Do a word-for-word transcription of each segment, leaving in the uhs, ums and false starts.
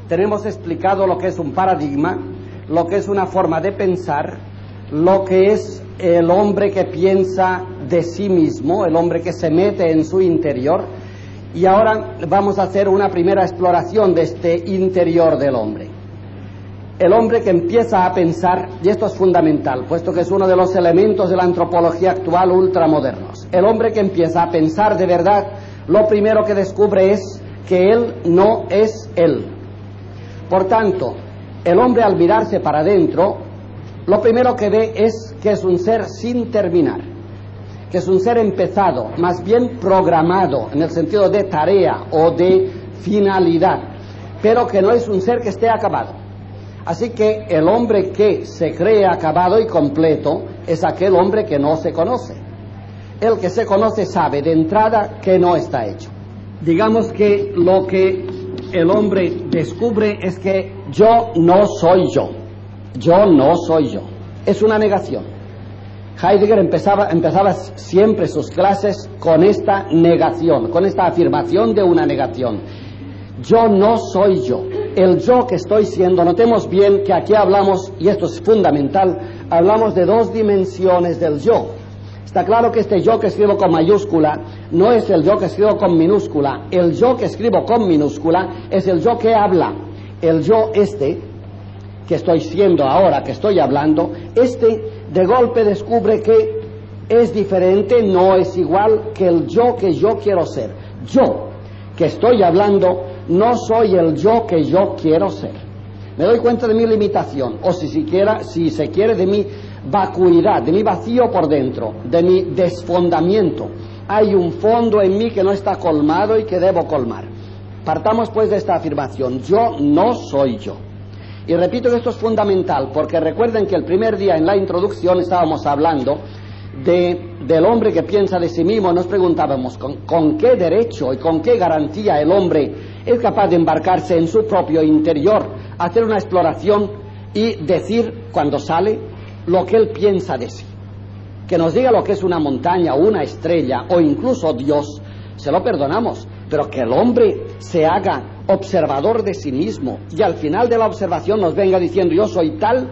tenemos explicado lo que es un paradigma, lo que es una forma de pensar, lo que es el hombre que piensa de sí mismo, el hombre que se mete en su interior, y ahora vamos a hacer una primera exploración de este interior del hombre. El hombre que empieza a pensar, y esto es fundamental, puesto que es uno de los elementos de la antropología actual ultramodernos. El hombre que empieza a pensar de verdad, lo primero que descubre es que él no es él. Por tanto, el hombre al mirarse para adentro, lo primero que ve es que es un ser sin terminar, que es un ser empezado, más bien programado, en el sentido de tarea o de finalidad, pero que no es un ser que esté acabado. Así que el hombre que se cree acabado y completo es aquel hombre que no se conoce. El que se conoce sabe de entrada que no está hecho. Digamos que lo que el hombre descubre es que yo no soy yo. Yo no soy yo. Es una negación. Heidegger empezaba, empezaba siempre sus clases con esta negación, con esta afirmación de una negación. Yo no soy yo. El yo que estoy siendo, notemos bien que aquí hablamos, y esto es fundamental, hablamos de dos dimensiones del yo. Está claro que este yo que escribo con mayúscula no es el yo que escribo con minúscula. El yo que escribo con minúscula es el yo que habla. El yo este, que estoy siendo ahora, que estoy hablando, este de golpe descubre que es diferente, no es igual que el yo que yo quiero ser. Yo que estoy hablando no soy el yo que yo quiero ser. Me doy cuenta de mi limitación, o si siquiera, si se quiere, de mi vacuidad, de mi vacío por dentro, de mi desfondamiento. Hay un fondo en mí que no está colmado y que debo colmar. Partamos pues de esta afirmación: yo no soy yo. Y repito que esto es fundamental, porque recuerden que el primer día en la introducción estábamos hablando de, del hombre que piensa de sí mismo. Nos preguntábamos con, con qué derecho y con qué garantía el hombre es capaz de embarcarse en su propio interior, hacer una exploración y decir cuando sale lo que él piensa de sí. Que nos diga lo que es una montaña o una estrella o incluso Dios, se lo perdonamos, pero que el hombre se haga observador de sí mismo y al final de la observación nos venga diciendo yo soy tal,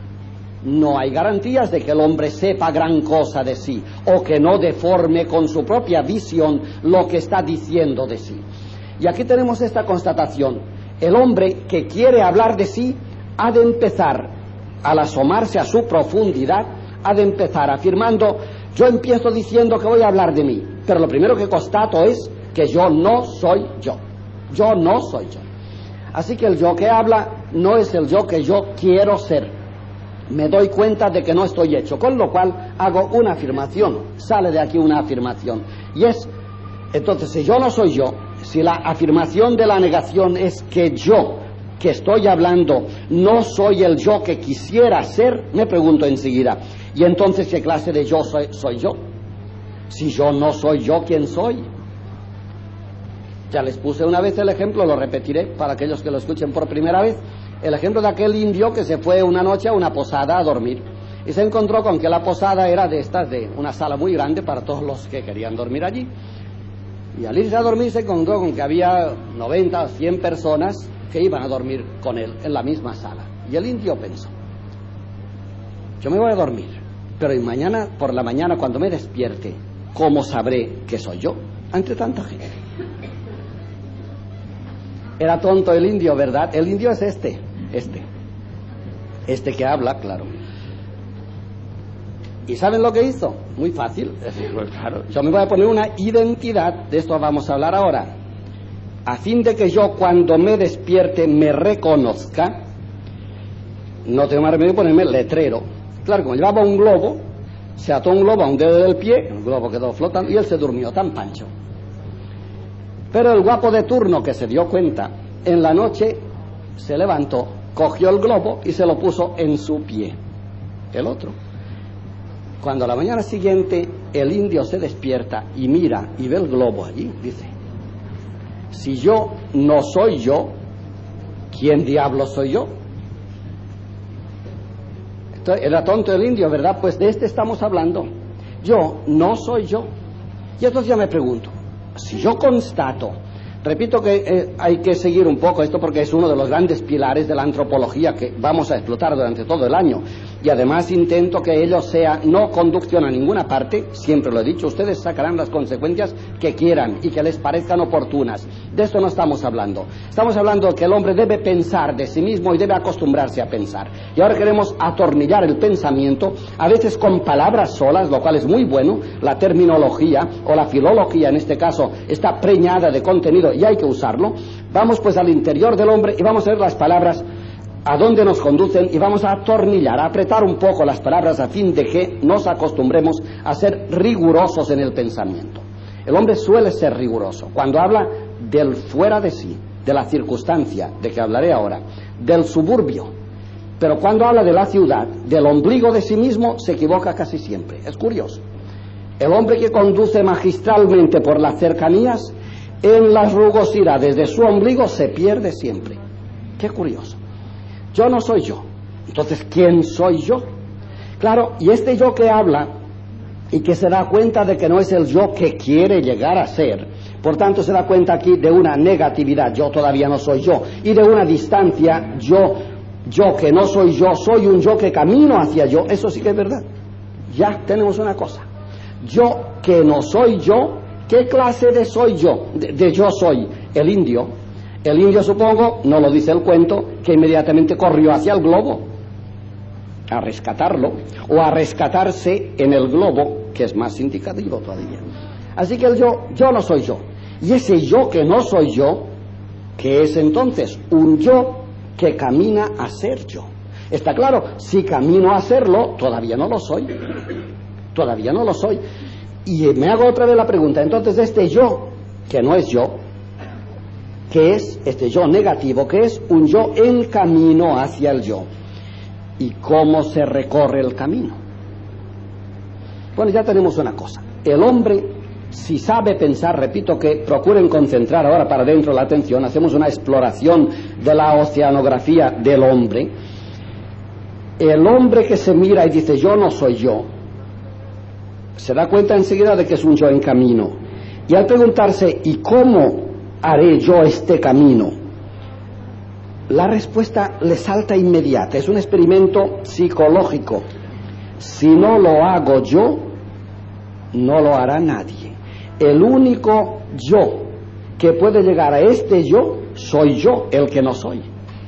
no hay garantías de que el hombre sepa gran cosa de sí o que no deforme con su propia visión lo que está diciendo de sí. Y aquí tenemos esta constatación: el hombre que quiere hablar de sí ha de empezar, al asomarse a su profundidad, ha de empezar afirmando: yo empiezo diciendo que voy a hablar de mí, pero lo primero que constato es que yo no soy yo. Yo no soy yo. Así que el yo que habla no es el yo que yo quiero ser. Me doy cuenta de que no estoy hecho, con lo cual hago una afirmación. Sale de aquí una afirmación. Y es, entonces, si yo no soy yo, si la afirmación de la negación es que yo, que estoy hablando, no soy el yo que quisiera ser, me pregunto enseguida, ¿y entonces qué clase de yo soy, soy yo? Si yo no soy yo, ¿quién soy? Ya les puse una vez el ejemplo, lo repetiré para aquellos que lo escuchen por primera vez, el ejemplo de aquel indio que se fue una noche a una posada a dormir y se encontró con que la posada era de estas, de una sala muy grande para todos los que querían dormir allí. Y al irse a dormir se encontró con que había noventa o cien personas que iban a dormir con él en la misma sala. Y el indio pensó: yo me voy a dormir, pero y mañana por la mañana cuando me despierte, ¿cómo sabré que soy yo ante tanta gente? Era tonto el indio, ¿verdad? El indio es este, este, este que habla, claro. ¿Y saben lo que hizo? Muy fácil. Claro, yo me voy a poner una identidad, de esto vamos a hablar ahora, a fin de que yo cuando me despierte me reconozca. No tengo más remedio que ponerme el letrero. Claro, como llevaba un globo, se ató un globo a un dedo del pie, el globo quedó flotando y él se durmió tan pancho. Pero el guapo de turno, que se dio cuenta, en la noche se levantó, cogió el globo y se lo puso en su pie, el otro. Cuando a la mañana siguiente el indio se despierta y mira y ve el globo allí, dice: si yo no soy yo, ¿quién diablo soy yo? Entonces, era tonto el indio, ¿verdad? Pues de este estamos hablando. Yo no soy yo. Y entonces ya me pregunto, si yo constato Repito que eh, hay que seguir un poco esto porque es uno de los grandes pilares de la antropología que vamos a explotar durante todo el año. Y además intento que ello sea, no conducción a ninguna parte, siempre lo he dicho, ustedes sacarán las consecuencias que quieran y que les parezcan oportunas. De esto no estamos hablando. Estamos hablando de que el hombre debe pensar de sí mismo y debe acostumbrarse a pensar. Y ahora queremos atornillar el pensamiento, a veces con palabras solas, lo cual es muy bueno. La terminología o la filología en este caso está preñada de contenido y hay que usarlo. Vamos pues al interior del hombre y vamos a ver las palabras a dónde nos conducen y vamos a atornillar, a apretar un poco las palabras a fin de que nos acostumbremos a ser rigurosos en el pensamiento. El hombre suele ser riguroso cuando habla del fuera de sí, de la circunstancia, de que hablaré ahora, del suburbio, pero cuando habla de la ciudad, del ombligo de sí mismo, se equivoca casi siempre. Es curioso. El hombre que conduce magistralmente por las cercanías, en las rugosidades de su ombligo se pierde siempre. Qué curioso. Yo no soy yo. Entonces, ¿quién soy yo? Claro, y este yo que habla y que se da cuenta de que no es el yo que quiere llegar a ser, por tanto se da cuenta aquí de una negatividad, yo todavía no soy yo, y de una distancia, yo, yo que no soy yo, soy un yo que camino hacia yo. Eso sí que es verdad. Ya tenemos una cosa. Yo que no soy yo, ¿qué clase de soy yo? De, de yo soy el indio. El indio, supongo, no lo dice el cuento, que inmediatamente corrió hacia el globo a rescatarlo, o a rescatarse en el globo, que es más indicativo todavía. Así que el yo, yo no soy yo. Y ese yo que no soy yo, ¿qué es entonces? Un yo que camina a ser yo. Está claro, si camino a serlo, todavía no lo soy. Todavía no lo soy. Y me hago otra vez la pregunta, entonces este yo, que no es yo, que es este yo negativo, que es un yo en camino hacia el yo. ¿Y cómo se recorre el camino? Bueno, ya tenemos una cosa. El hombre, si sabe pensar, repito que procuren concentrar ahora para dentro la atención, hacemos una exploración de la oceanografía del hombre. El hombre que se mira y dice yo no soy yo, se da cuenta enseguida de que es un yo en camino. Y al preguntarse, ¿y cómo haré yo este camino? La respuesta le salta inmediata. Es un experimento psicológico. Si no lo hago yo, no lo hará nadie. El único yo que puede llegar a este yo, soy yo, el que no soy.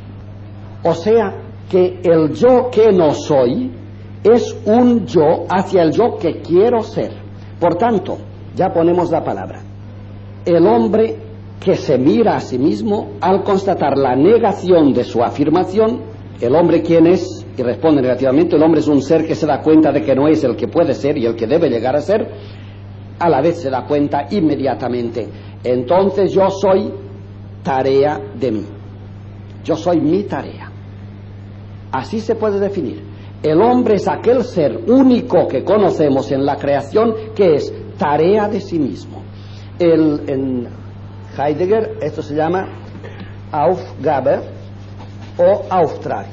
O sea, que el yo que no soy es un yo hacia el yo que quiero ser. Por tanto, ya ponemos la palabra. El hombre que se mira a sí mismo, al constatar la negación de su afirmación, el hombre ¿quién es? Y responde negativamente, el hombre es un ser que se da cuenta de que no es el que puede ser y el que debe llegar a ser, a la vez se da cuenta inmediatamente, entonces yo soy tarea de mí, yo soy mi tarea. Así se puede definir. El hombre es aquel ser único que conocemos en la creación que es tarea de sí mismo. El, en Heidegger esto se llama Aufgabe o Auftrag.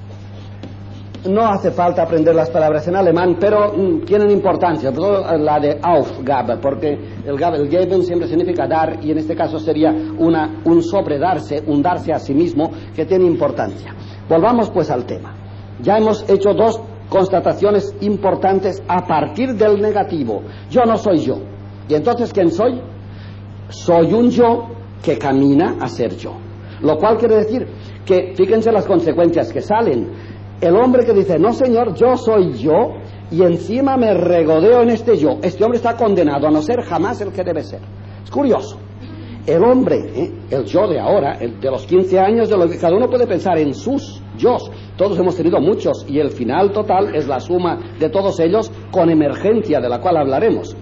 No hace falta aprender las palabras en alemán, pero mm, tienen importancia, sobre todo la de Aufgabe, porque el, el geben siempre significa dar, y en este caso sería una, un sobredarse, un darse a sí mismo, que tiene importancia. Volvamos pues al tema. Ya hemos hecho dos constataciones importantes a partir del negativo. Yo no soy yo. ¿Y entonces quién soy? Soy un yo que camina a ser yo. Lo cual quiere decir que, fíjense las consecuencias que salen. El hombre que dice, no señor, yo soy yo, y encima me regodeo en este yo. Este hombre está condenado a no ser jamás el que debe ser. Es curioso. El hombre, ¿eh? el yo de ahora, el de los quince años, de lo que cada uno puede pensar en sus yos. Todos hemos tenido muchos, y el final total es la suma de todos ellos con emergencia, de la cual hablaremos.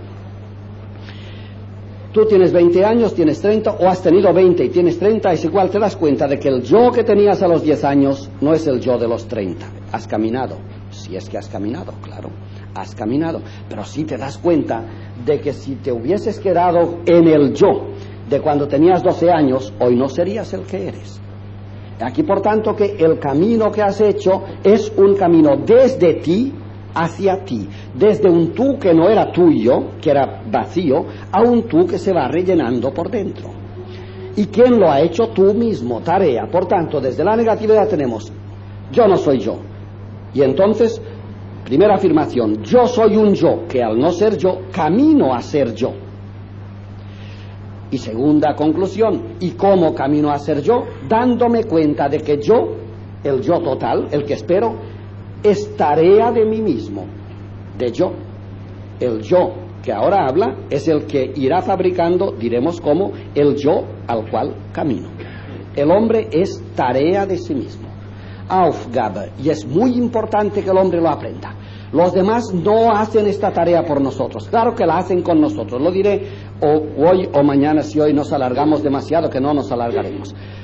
Tú tienes veinte años, tienes treinta, o has tenido veinte y tienes treinta, es igual, te das cuenta de que el yo que tenías a los diez años no es el yo de los treinta. Has caminado, si es que has caminado, claro, has caminado, pero sí te das cuenta de que si te hubieses quedado en el yo de cuando tenías doce años, hoy no serías el que eres. Aquí, por tanto, que el camino que has hecho es un camino desde ti hacia ti, desde un tú que no era tuyo, que era vacío, a un tú que se va rellenando por dentro. ¿Y quién lo ha hecho? Tú mismo, tarea. Por tanto, desde la negatividad tenemos, yo no soy yo. Y entonces, primera afirmación, yo soy un yo, que al no ser yo, camino a ser yo. Y segunda conclusión, ¿y cómo camino a ser yo? Dándome cuenta de que yo, el yo total, el que espero, es tarea de mí mismo, de yo. El yo que ahora habla es el que irá fabricando, diremos como, el yo al cual camino. El hombre es tarea de sí mismo. Aufgabe, y es muy importante que el hombre lo aprenda. Los demás no hacen esta tarea por nosotros, claro que la hacen con nosotros, lo diré o hoy o mañana si hoy nos alargamos demasiado, que no nos alargaremos.